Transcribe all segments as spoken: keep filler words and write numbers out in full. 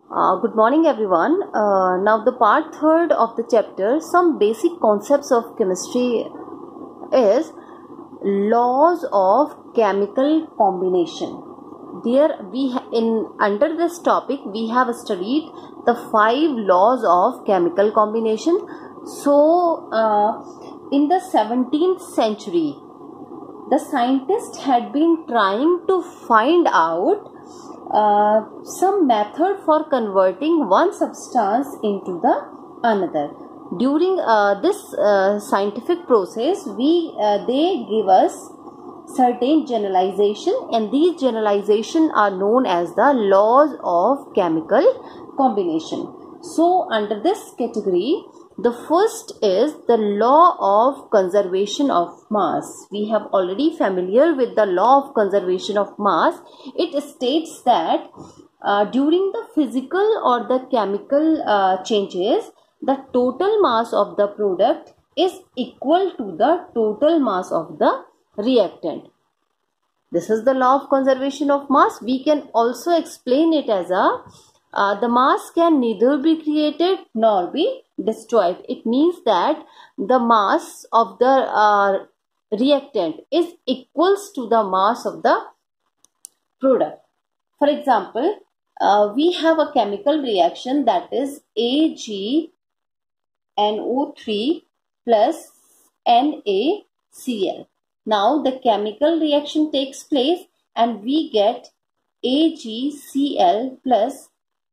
Uh, good morning everyone. Uh, now the part third of the chapter, some basic concepts of chemistry is laws of chemical combination. There we in under this topic we have studied the five laws of chemical combination. So uh, in the seventeenth century, the scientists had been trying to find out uh, some method for converting one substance into the another. During uh, this uh, scientific process, we uh, they give us certain generalization, and these generalization are known as the laws of chemical combination. So under this category, the first is the law of conservation of mass. We have already familiar with the law of conservation of mass. It states that uh, during the physical or the chemical uh, changes, the total mass of the product is equal to the total mass of the reactant. This is the law of conservation of mass. We can also explain it as a uh, the mass can neither be created nor be destroyed. It means that the mass of the uh, reactant is equals to the mass of the product. For example, uh, we have a chemical reaction, that is A G N O three plus N A C L. Now the chemical reaction takes place and we get A G C L plus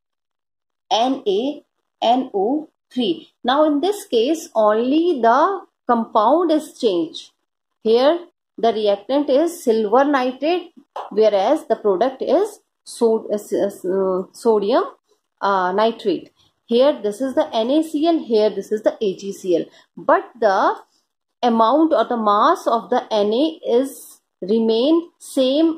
N A N O three. Now in this case only the compound is changed. Here the reactant is silver nitrate, whereas the product is so, uh, sodium uh, nitrate. Here this is the NaCl, here this is the A G C L. But the amount or the mass of the Na is remain same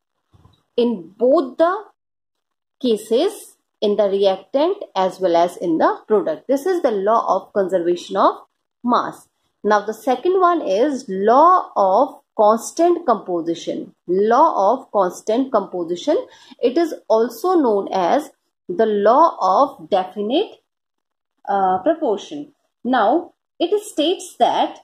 in both the cases, in the reactant as well as in the product. This is the law of conservation of mass. Now the second one is law of constant composition. Law of constant composition. It is also known as the law of definite uh, proportion. Now it states that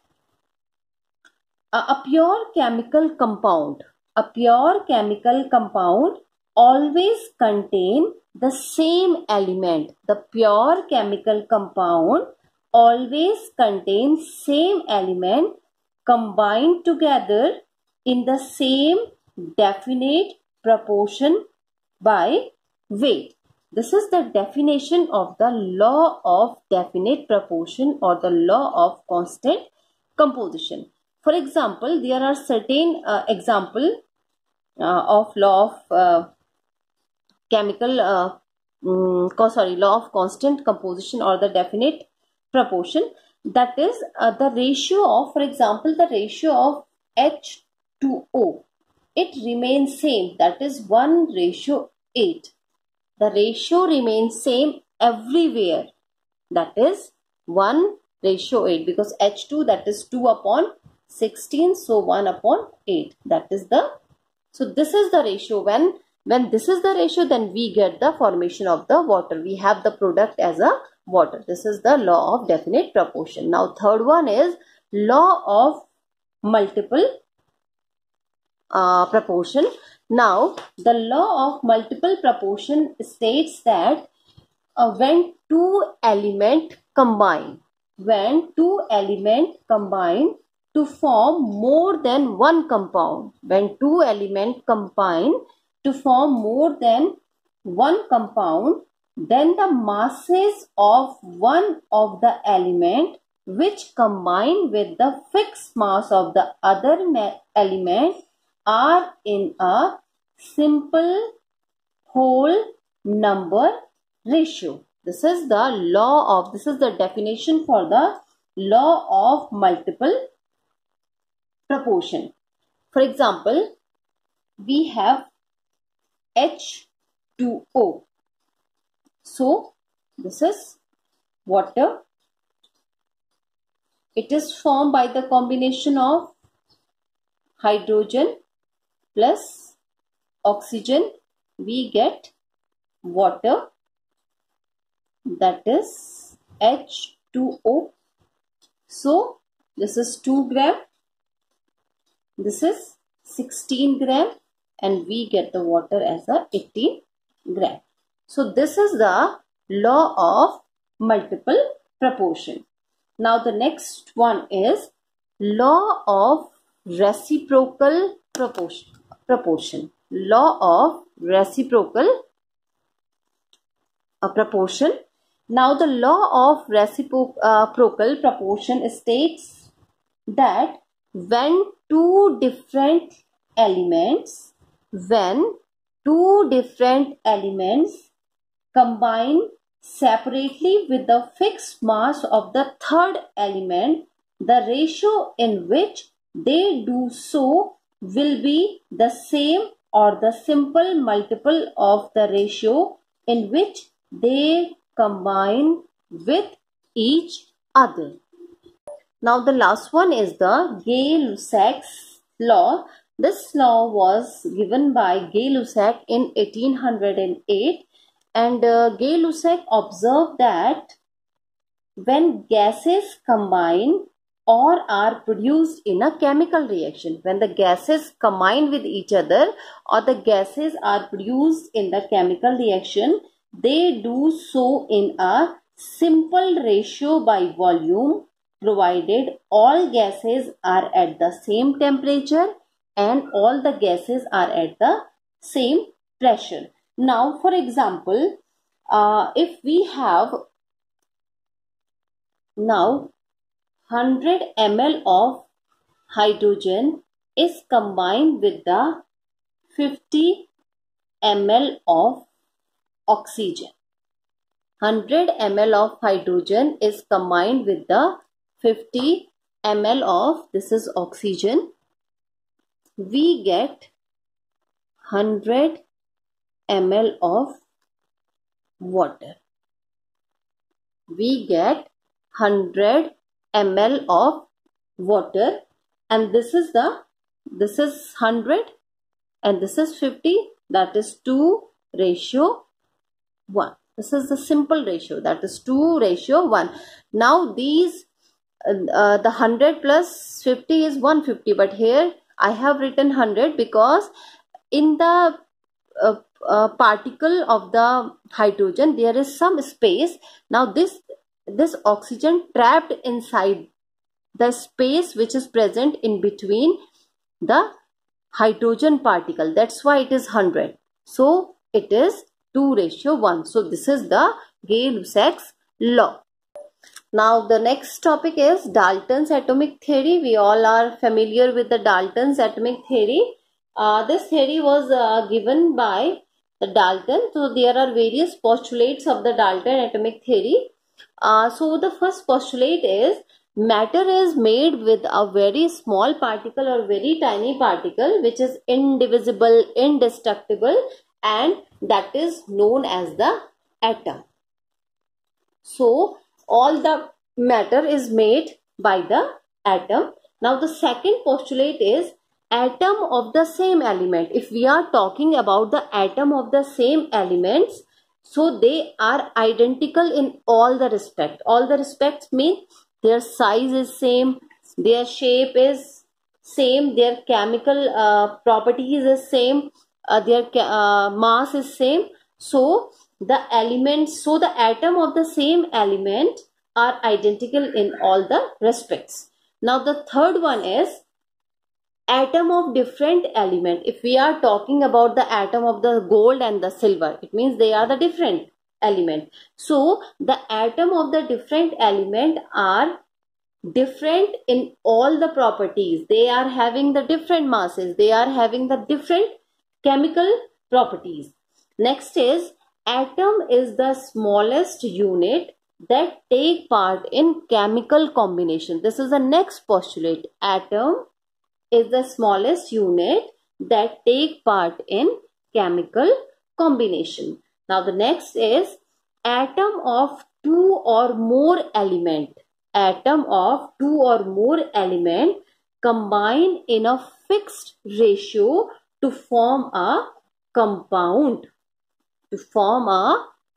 a, a pure chemical compound, a pure chemical compound always contain the same element. The pure chemical compound always contains same element combined together in the same definite proportion by weight. This is the definition of the law of definite proportion or the law of constant composition. For example, there are certain uh, example uh, of law of uh, chemical uh, um, sorry law of constant composition or the definite proportion, that is uh, the ratio of, for example, the ratio of H two O, it remains same, that is one ratio eight. The ratio remains same everywhere, that is one ratio eight, because H two, that is two upon sixteen, so one upon eight, that is the, so this is the ratio. When when this is the ratio, then we get the formation of the water. We have the product as a water. This is the law of definite proportion. Now third one is law of multiple uh, proportion. Now the law of multiple proportion states that uh, when two element combine, when two element combine to form more than one compound, when two element combine to form more than one compound, then the masses of one of the element which combine with the fixed mass of the other element are in a simple whole number ratio. This is the law of, this is the definition for the law of multiple proportion. For example, we have H two O. So this is water. It is formed by the combination of hydrogen plus oxygen. We get water. that is H two O. So this is two gram, this is sixteen gram, and we get the water as a eighteen gram. So this is the law of multiple proportion. Now the next one is law of reciprocal proportion. Proportion. Law of reciprocal uh, proportion. Now the law of reciprocal uh, proportion states that when two different elements, when two different elements combine separately with the fixed mass of the third element, the ratio in which they do so will be the same or the simple multiple of the ratio in which they combine with each other. Now the last one is the Gay-Lussac's law. This law was given by Gay-Lussac in eighteen oh eight, and uh, Gay-Lussac observed that when gases combine or are produced in a chemical reaction, when the gases combine with each other or the gases are produced in the chemical reaction, they do so in a simple ratio by volume, provided all gases are at the same temperature and all the gases are at the same pressure. Now, for example, uh, if we have now one hundred milliliters of hydrogen is combined with the fifty milliliters of oxygen. one hundred milliliters of hydrogen is combined with the fifty milliliters of, this is oxygen. We get one hundred milliliters of water. We get one hundred milliliters of water, and this is the, this is one hundred and this is fifty, that is two ratio one. This is the simple ratio, that is two ratio one. Now these uh, uh, the one hundred plus fifty is one hundred fifty, but here I have written one hundred because in the uh, uh, particle of the hydrogen there is some space. Now this this oxygen trapped inside the space which is present in between the hydrogen particle, that's why it is one hundred. So it is two ratio one. So this is the Gay-Lussac's law. Now the next topic is Dalton's atomic theory. We all are familiar with the Dalton's atomic theory. Uh, this theory was uh, given by the Dalton. So there are various postulates of the Dalton atomic theory. Uh, so the first postulate is matter is made with a very small particle or very tiny particle which is indivisible, indestructible, and that is known as the atom. So all the matter is made by the atom. Now the second postulate is atom of the same element. If we are talking about the atom of the same elements, so they are identical in all the respect. All the respects mean their size is same, their shape is same, their chemical uh, properties is same, uh, their uh, mass is same. So the elements, so the atom of the same element are identical in all the respects. Now the third one is atom of different element. If we are talking about the atom of the gold and the silver, it means they are the different element. So the atom of the different element are different in all the properties. They are having the different masses. They are having the different chemical properties. Next is atom is the smallest unit that take part in chemical combination. This is the next postulate. Atom is the smallest unit that take part in chemical combination. Now the next is atom of two or more element. Atom of two or more element combine in a fixed ratio to form a compound. To form a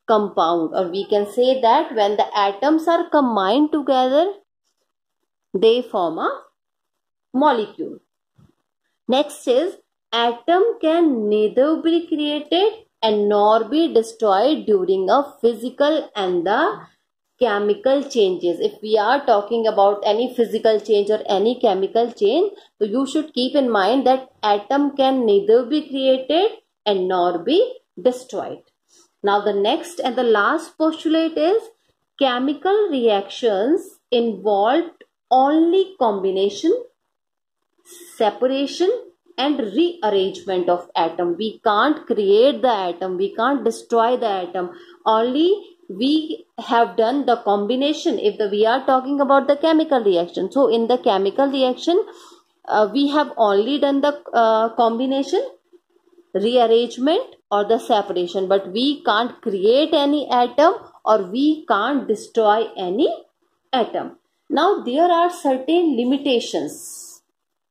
compound, or we can say that when the atoms are combined together, they form a molecule. Next is, atom can neither be created and nor be destroyed during a physical and the chemical changes. If we are talking about any physical change or any chemical change, so you should keep in mind that atom can neither be created and nor be destroyed. Now the next and the last postulate is, chemical reactions involved only combination, separation and rearrangement of atom. We can't create the atom, we can't destroy the atom, only we have done the combination if the we are talking about the chemical reaction. So in the chemical reaction, uh, we have only done the uh, combination, rearrangement or the separation, but we can't create any atom or we can't destroy any atom. Now there are certain limitations.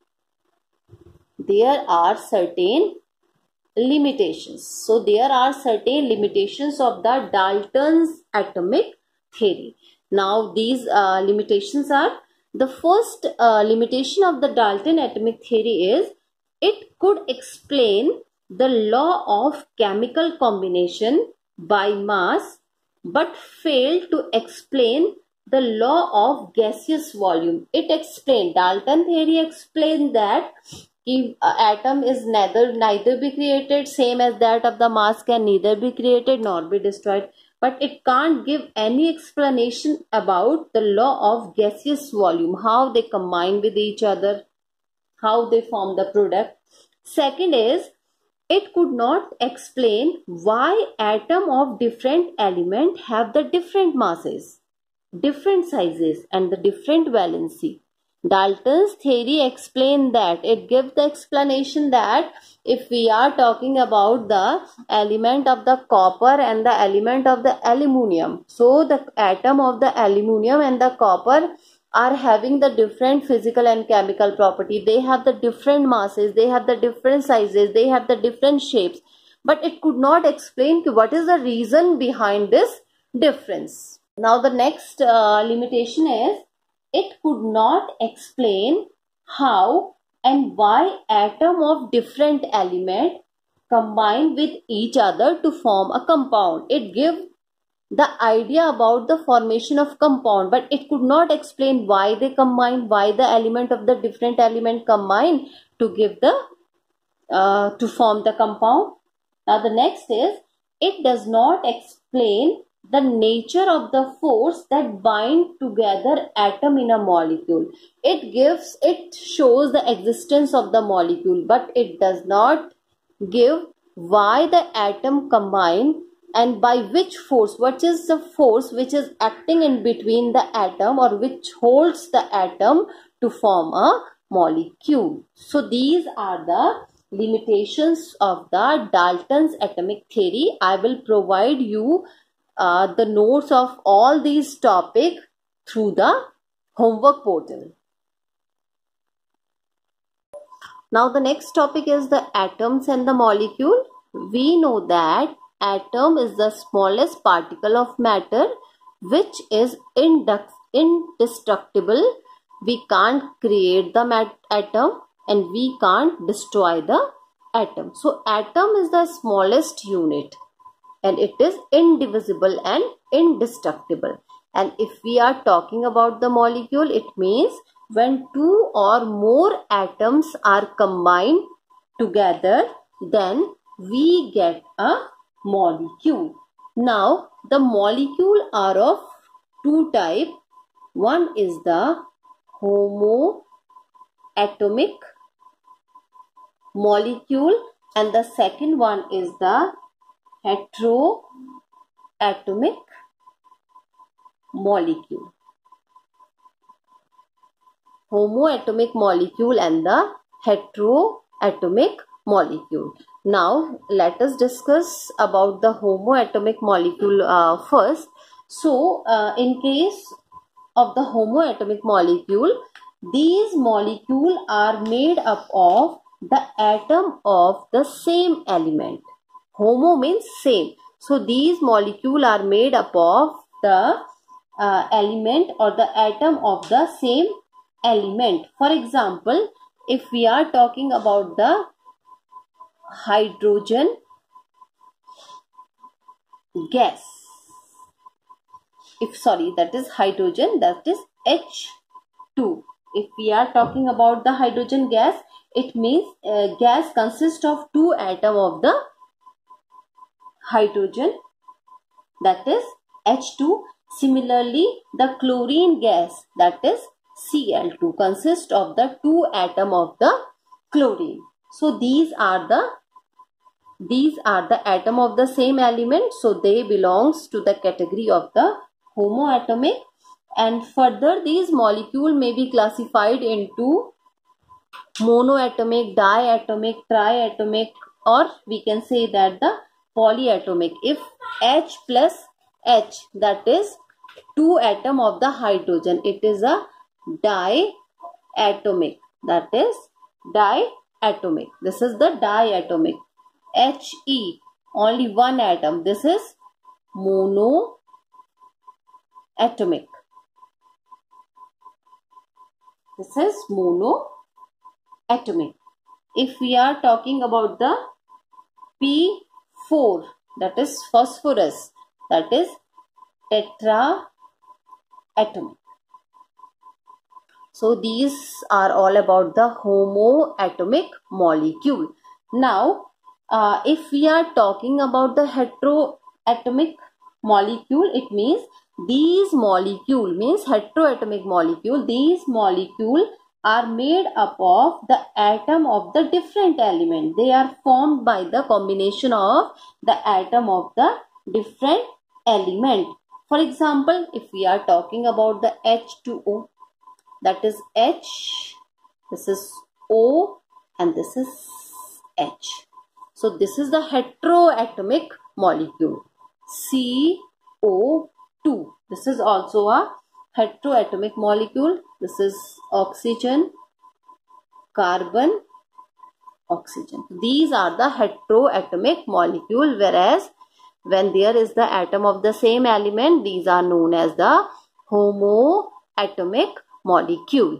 There are certain limitations. So there are certain limitations of the Dalton's atomic theory. Now these uh, limitations are, the first uh, limitation of the Dalton atomic theory is, it could explain the law of chemical combination by mass but failed to explain the law of gaseous volume. It explained, Dalton theory explained that if uh, atom is neither neither be created, same as that of the mass can neither be created nor be destroyed, but it can't give any explanation about the law of gaseous volume, how they combine with each other, how they form the product. Second is, it could not explain why atom of different element have the different masses, different sizes and the different valency. Dalton's theory explained that, it gives the explanation that if we are talking about the element of the copper and the element of the aluminium, so the atom of the aluminium and the copper are having the different physical and chemical property. They have the different masses, they have the different sizes, they have the different shapes, but it could not explain what is the reason behind this difference. Now the next uh, limitation is, it could not explain how and why atom of different element combine with each other to form a compound. It gives the idea about the formation of compound, but it could not explain why they combine, why the element of the different element combine to give the uh, to form the compound. Now the next is, it does not explain the nature of the force that bind together atom in a molecule. It gives, it shows the existence of the molecule, but it does not give why the atom combine and by which force, what is the force which is acting in between the atom or which holds the atom to form a molecule. So these are the limitations of the Dalton's atomic theory. I will provide you Uh, the notes of all these topics through the homework portal. Now the next topic is the atoms and the molecule. We know that atom is the smallest particle of matter which is indestructible. We can't create the atom and we can't destroy the atom. So atom is the smallest unit, and it is indivisible and indestructible. And if we are talking about the molecule, it means when two or more atoms are combined together, then we get a molecule. Now the molecule are of two types. One is the homoatomic molecule and the second one is the heteroatomic molecule. Homoatomic molecule and the heteroatomic molecule. Now let us discuss about the homoatomic molecule uh, first. So uh, in case of the homoatomic molecule, these molecules are made up of the atom of the same element. Homo means same. So these molecules are made up of the uh, element or the atom of the same element. For example, if we are talking about the hydrogen gas, if sorry that is hydrogen, that is H two. If we are talking about the hydrogen gas, it means uh, gas consists of two atoms of the hydrogen, that is H two. Similarly, the chlorine gas, that is C L two, consists of the two atoms of the chlorine. So these are the these are the atom of the same element, so they belongs to the category of the homoatomic. And further, these molecule may be classified into monoatomic, diatomic, triatomic, or we can say that the polyatomic. If H plus H, that is two atom of the hydrogen, it is a diatomic, that is diatomic. This is the diatomic. He, only one atom, this is monoatomic. This is monoatomic. If we are talking about the P four, that is phosphorus, that is tetraatomic. So these are all about the homoatomic molecule. Now, uh, if we are talking about the heteroatomic molecule, it means these molecule means heteroatomic molecule. These molecule are made up of the atom of the different element. They are formed by the combination of the atom of the different element. For example, if we are talking about the H two O, that is H, this is O, and this is H. So this is the heteroatomic molecule, C O two. This is also a heteroatomic molecule. This is oxygen, carbon, oxygen. These are the heteroatomic molecule, whereas when there is the atom of the same element, these are known as the homoatomic molecule.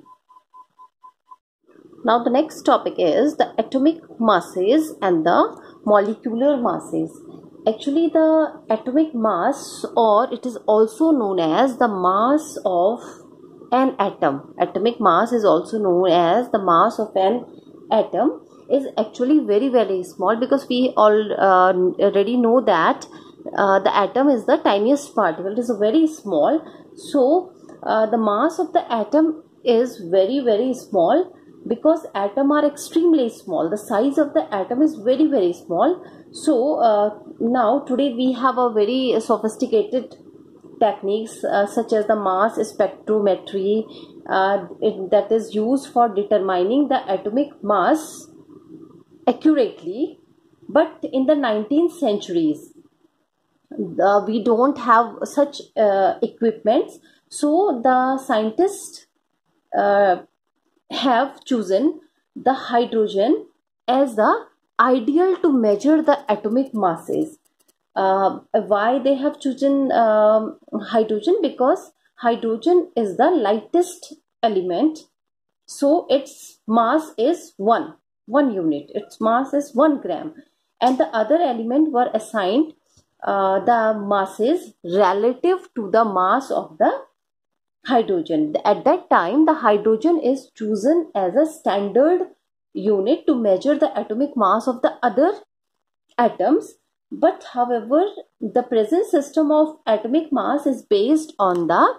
Now the next topic is the atomic masses and the molecular masses. Actually, the atomic mass, or it is also known as the mass of an atom. Atomic mass is also known as the mass of an atom, is actually very very small, because we all uh, already know that uh, the atom is the tiniest particle. It is very small. So uh, the mass of the atom is very very small, because atoms are extremely small. The size of the atom is very very small. So uh, now today we have a very sophisticated techniques uh, such as the mass spectrometry uh, it, that is used for determining the atomic mass accurately. But in the nineteenth centuries, uh, we don't have such uh, equipments. So the scientists uh, have chosen the hydrogen as the ideal to measure the atomic masses. Uh, why they have chosen um, hydrogen? Because hydrogen is the lightest element, so its mass is one one unit. Its mass is one gram, and the other element were assigned uh, the masses relative to the mass of the hydrogen. At that time, the hydrogen is chosen as a standard unit to measure the atomic mass of the other atoms. But however, the present system of atomic mass is based on the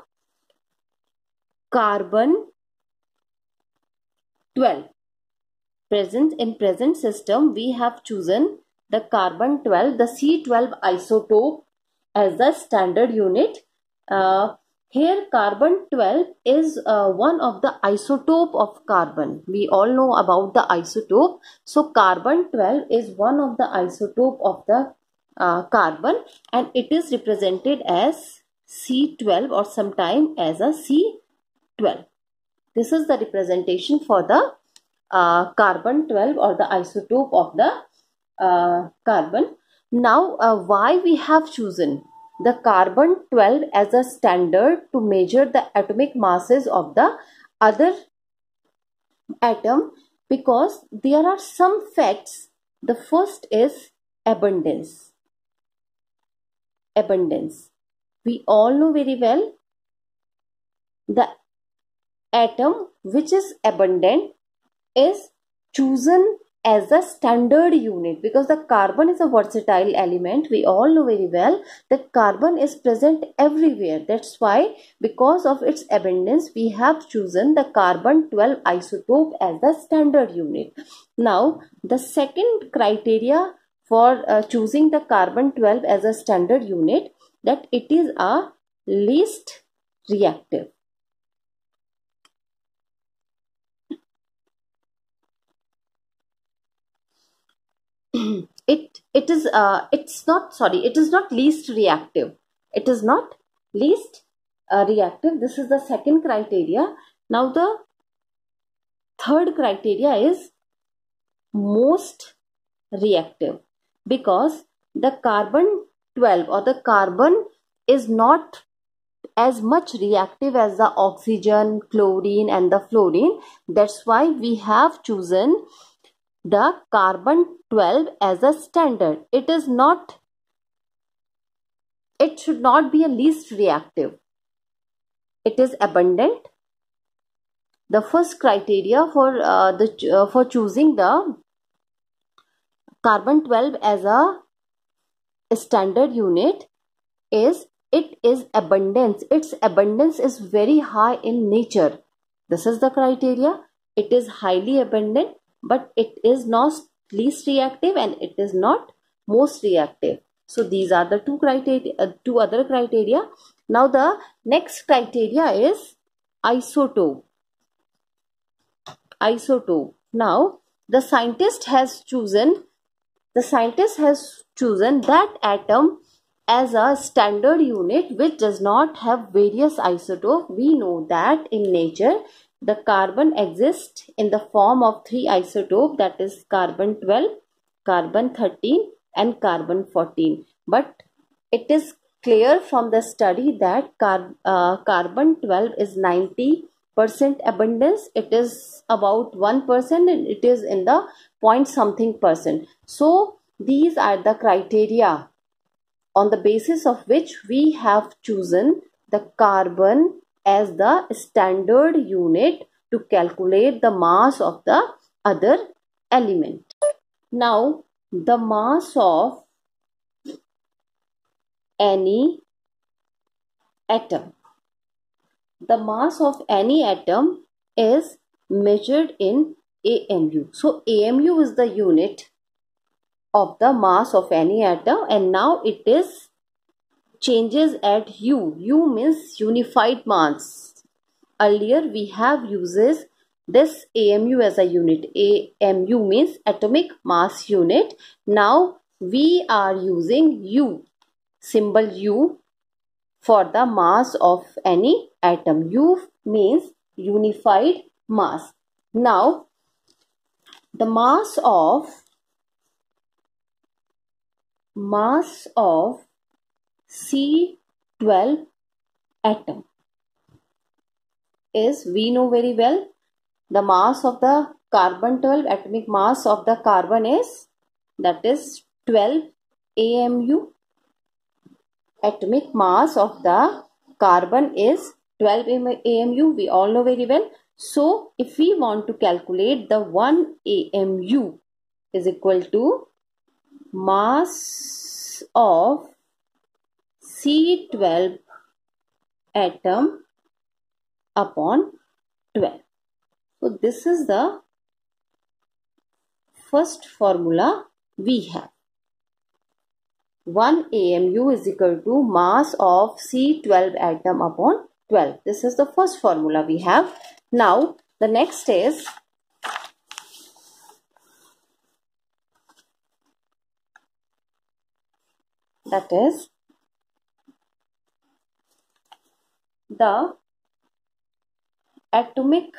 carbon twelve. Present in present system, we have chosen the carbon twelve, the C twelve isotope as the standard unit. Uh, Here carbon twelve is uh, one of the isotope of carbon. We all know about the isotope. So carbon twelve is one of the isotope of the uh, carbon, and it is represented as C twelve or sometime as a C twelve. This is the representation for the uh, carbon twelve or the isotope of the uh, carbon. Now, uh, why we have chosen the carbon twelve as a standard to measure the atomic masses of the other atom? Because there are some facts. The first is abundance. Abundance. We all know very well the atom which is abundant is chosen as a standard unit, because the carbon is a versatile element. We all know very well that carbon is present everywhere. That's why, because of its abundance, we have chosen the carbon twelve isotope as the standard unit. Now, the second criteria for uh, choosing the carbon twelve as a standard unit, that it is a least reactive. it it is uh it's not sorry it is not least reactive. It is not least uh, reactive. This is the second criteria. Now the third criteria is most reactive, because the carbon twelve or the carbon is not as much reactive as the oxygen, chlorine and the fluorine. That's why we have chosen the carbon twelve as a standard. It is not, it should not be a least reactive. It is abundant. The first criteria for uh, the uh, for choosing the carbon twelve as a standard unit is it is abundance. Its abundance is very high in nature. This is the criteria. It is highly abundant, but it is not least reactive and it is not most reactive. So these are the two criteria, uh, two other criteria. Now the next criteria is isotope. Isotope. Now the scientist has chosen the scientist has chosen that atom as a standard unit which does not have various isotopes. We know that in nature the carbon exists in the form of three isotopes, that is carbon twelve, carbon thirteen and carbon fourteen. But it is clear from the study that car uh, carbon twelve is ninety percent abundance. It is about one percent and it is in the point something percent. So these are the criteria on the basis of which we have chosen the carbon as the standard unit to calculate the mass of the other element. Now, the mass of any atom. The mass of any atom is measured in A M U. So, A M U is the unit of the mass of any atom, and now it is changes at U. U means unified mass. Earlier we have uses this A M U as a unit. A M U means atomic mass unit. Now we are using U, symbol U, for the mass of any atom. U means unified mass. Now the mass of mass of C twelve atom is, we know very well, the mass of the carbon twelve, atomic mass of the carbon is, that is twelve A M U. Atomic mass of the carbon is twelve A M U. We all know very well. So if we want to calculate the one A M U is equal to mass of C twelve atom upon twelve. So this is the first formula we have. one A M U is equal to mass of C twelve atom upon twelve. This is the first formula we have. Now the next is that is the atomic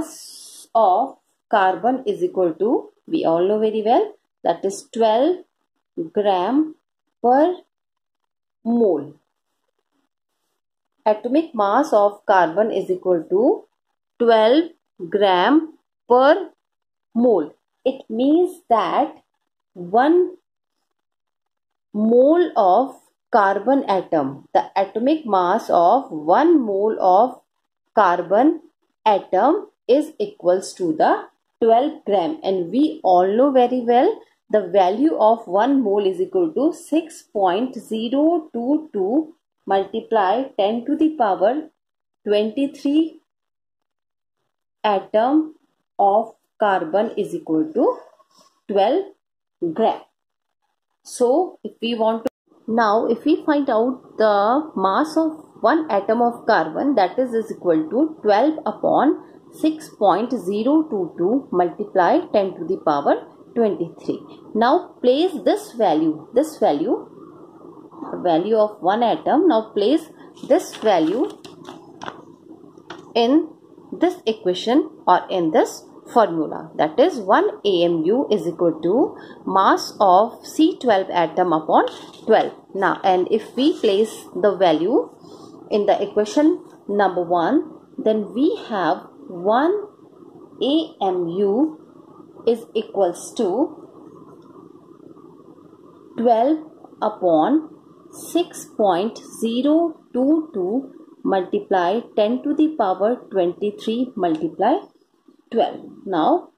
mass of carbon is equal to, we all know very well, that is twelve gram per mole. Atomic mass of carbon is equal to twelve gram per mole. It means that one mole of carbon atom, the atomic mass of one mole of carbon atom is equals to the twelve gram, and we all know very well the value of one mole is equal to six point zero two two multiply ten to the power twenty-three atom of carbon is equal to twelve gram. So if we want to now if we find out the mass of one atom of carbon, that is is equal to twelve upon six point zero two two multiply ten to the power twenty-three. Now place this value, this value, the value of one atom. Now place this value in this equation or in this formula, that is one A M U is equal to mass of C twelve atom upon twelve. Now, and if we place the value in the equation number one, then we have one A M U is equals to twelve upon six point zero two two multiply ten to the power twenty-three multiply twelve. Now,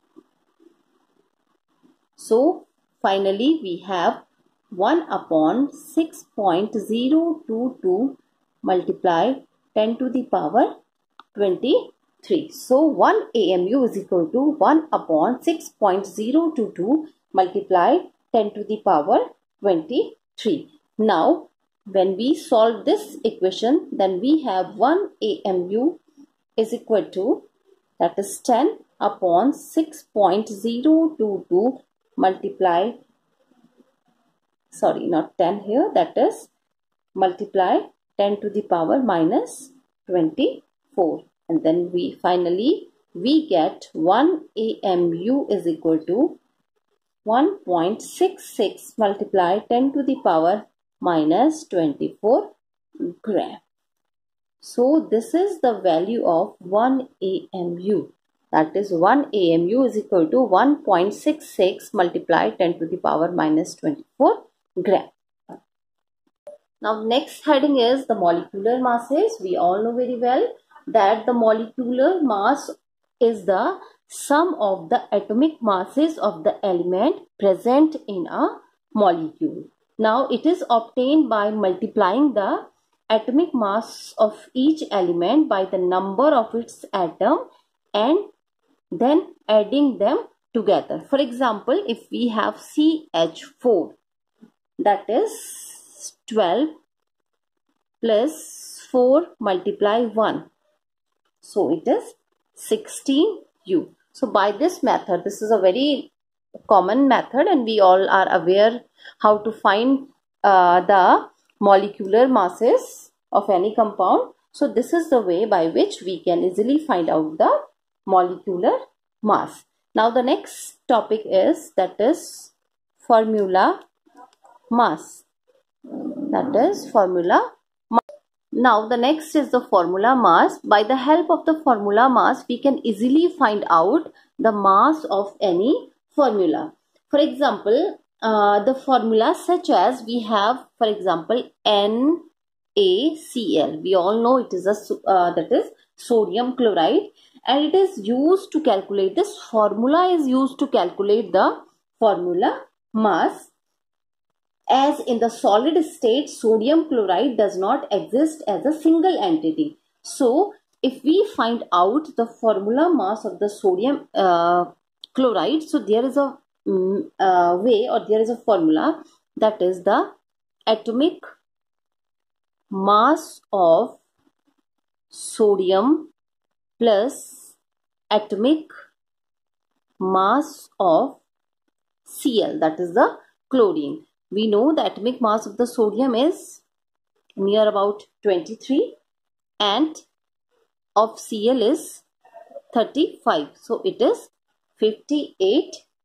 so finally we have one upon six point zero two two multiply ten to the power twenty-three. So one A M U is equal to one upon six point zero two two multiply ten to the power twenty-three. Now when we solve this equation, then we have one A M U is equal to, that is ten upon six point zero two two multiply, sorry not ten here, that is multiply ten to the power minus twenty-four, and then we finally we get one A M U is equal to one point six six multiply ten to the power minus twenty-four gram. So this is the value of one A M U, that is one A M U is equal to one point six six multiply ten to the power minus twenty-four gram. Now next heading is the molecular masses. We all know very well that the molecular mass is the sum of the atomic masses of the element present in a molecule. Now it is obtained by multiplying the atomic mass of each element by the number of its atom and then adding them together. For example, if we have C H four, that is twelve plus four multiply one, so it is sixteen U. So by this method, this is a very common method and we all are aware how to find uh, the molecular masses of any compound. So this is the way by which we can easily find out the molecular mass. Now the next topic is, that is formula mass, that is formula mass. Now the next is the formula mass. By the help of the formula mass, we can easily find out the mass of any formula. For example, uh, the formula such as we have, for example, N A C L. We all know it is a uh, that is sodium chloride, and it is used to calculate, this formula is used to calculate the formula mass. As in the solid state, sodium chloride does not exist as a single entity. So if we find out the formula mass of the sodium uh, chloride, so there is a um, uh, way, or there is a formula, that is the atomic mass of sodium plus atomic mass of Cl, that is the chlorine. We know the atomic mass of the sodium is near about twenty-three and of Cl is thirty-five. So it is fifty-eight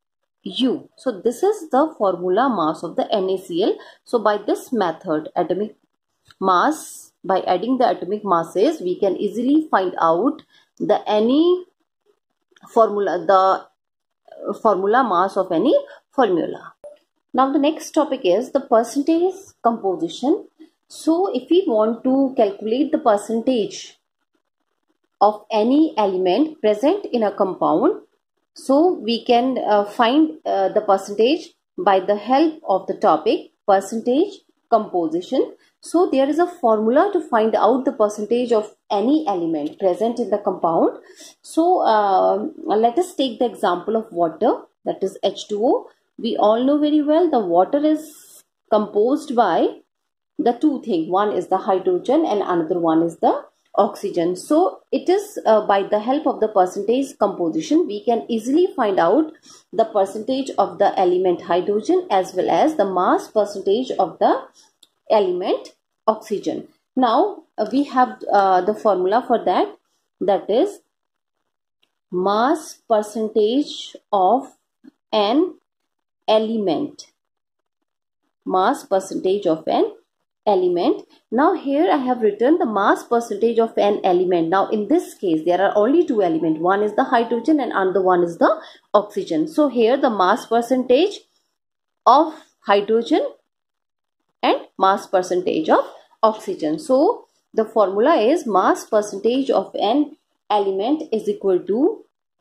U. So this is the formula mass of the NaCl. So by this method, atomic mass, by adding the atomic masses, we can easily find out the any formula, the formula mass of any formula. Now the next topic is the percentage composition. So if we want to calculate the percentage of any element present in a compound, so we can uh, find uh, the percentage by the help of the topic percentage composition. So there is a formula to find out the percentage of any element present in the compound. So uh, let us take the example of water, that is H two O. We all know very well the water is composed by the two things. One is the hydrogen and another one is the oxygen. So it is uh, by the help of the percentage composition we can easily find out the percentage of the element hydrogen as well as the mass percentage of the element oxygen. Now uh, we have uh, the formula for that, that is mass percentage of an element, mass percentage of an element. Now here I have written the mass percentage of an element. Now in this case there are only two elements, one is the hydrogen and another one is the oxygen. So here the mass percentage of hydrogen and mass percentage of oxygen. So the formula is mass percentage of an element is equal to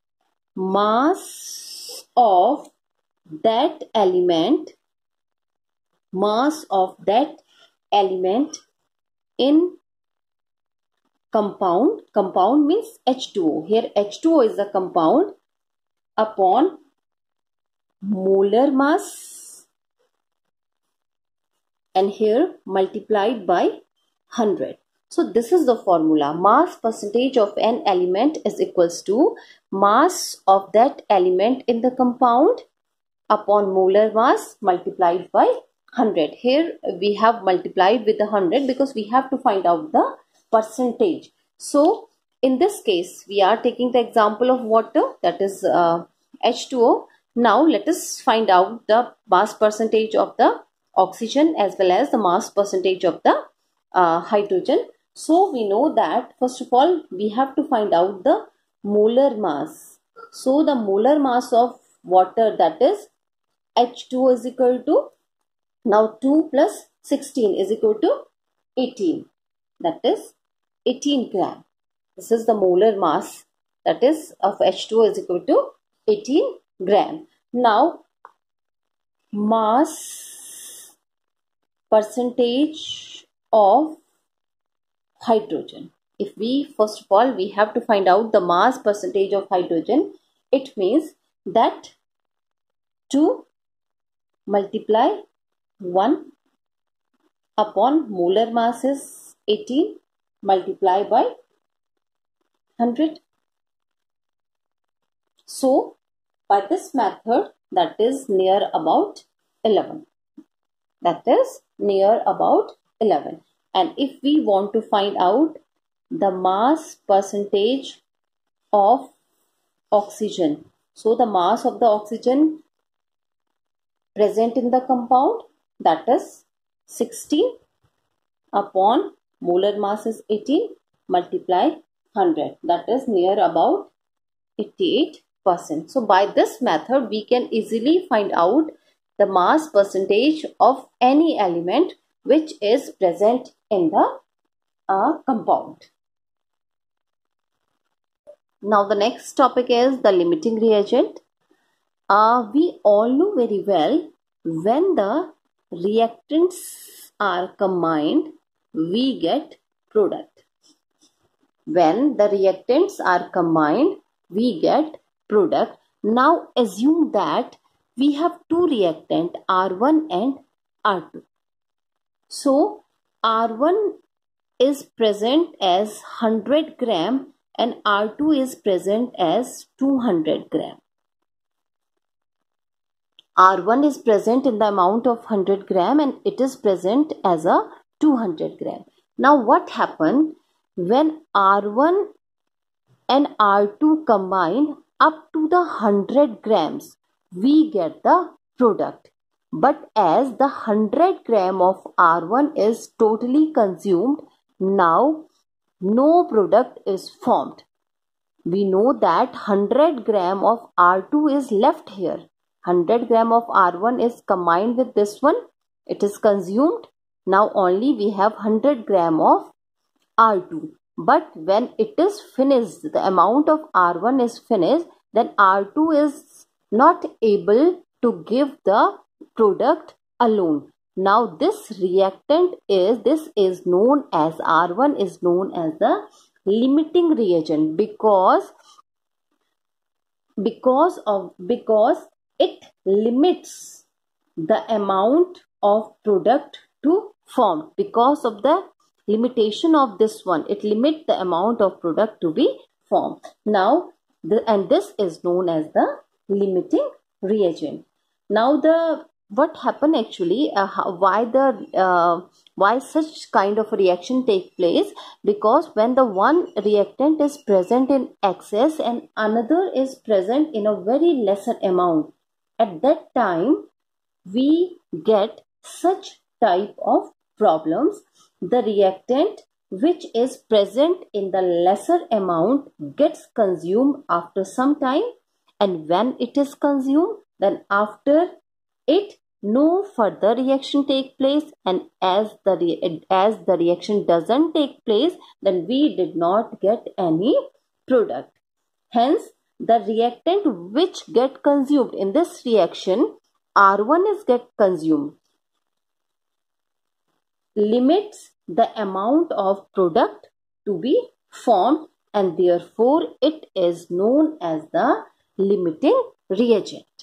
mass of that element, mass of that element in compound. Compound means H two O. Here H two O is the compound upon molar mass, and here multiplied by one hundred. So this is the formula. Mass percentage of an element is equals to mass of that element in the compound upon molar mass multiplied by one hundred. Here we have multiplied with one hundred because we have to find out the percentage. So in this case we are taking the example of water, that is uh, H two O. Now let us find out the mass percentage of the oxygen as well as the mass percentage of the uh, hydrogen. So we know that first of all we have to find out the molar mass. So the molar mass of water, that is H two O, is equal to, now two plus sixteen is equal to eighteen, that is eighteen gram. This is the molar mass, that is of H two O, is equal to eighteen gram. Now mass percentage of hydrogen. If we first of all we have to find out the mass percentage of hydrogen, it means that two multiply one upon molar mass is eighteen multiply by one hundred. So by this method, that is near about eleven. That is near about eleven. And if we want to find out the mass percentage of oxygen, so the mass of the oxygen present in the compound, that is sixteen upon molar mass is eighteen multiply one hundred, that is near about eighty-eight percent. So by this method we can easily find out the mass percentage of any element which is present in the uh, compound. Now the next topic is the limiting reagent. Uh, we all know very well when the reactants are combined we get product. When the reactants are combined we get product. Now assume that we have two reactants R one and R two. So R one is present as one hundred gram and R two is present as two hundred gram. R one is present in the amount of one hundred gram and it is present as a two hundred gram. Now what happened when R one and R two combine up to the one hundred grams? we get the product. But as the one hundred gram of R one is totally consumed, now no product is formed. We know that one hundred gram of R two is left here. one hundred gram of R one is combined with this one. It is consumed. Now only we have one hundred gram of R two. But when it is finished, the amount of R one is finished, then R two is not able to give the product alone. Now this reactant is, this is known as, R one is known as the limiting reagent, because because of because it limits the amount of product to form. Because of the limitation of this one, it limits the amount of product to be formed. Now the, and this is known as the limiting reagent. Now the what happened actually, uh, how, why the uh, why such kind of a reaction take place? Because when the one reactant is present in excess and another is present in a very lesser amount, at that time we get such type of problems. The reactant which is present in the lesser amount gets consumed after some time, and when it is consumed, then after it no further reaction take place, and as the re as the reaction doesn't take place, then we did not get any product. Hence the reactant which get consumed in this reaction, R one is get consumed, limits the amount of product to be formed, and therefore it is known as the limiting reagent.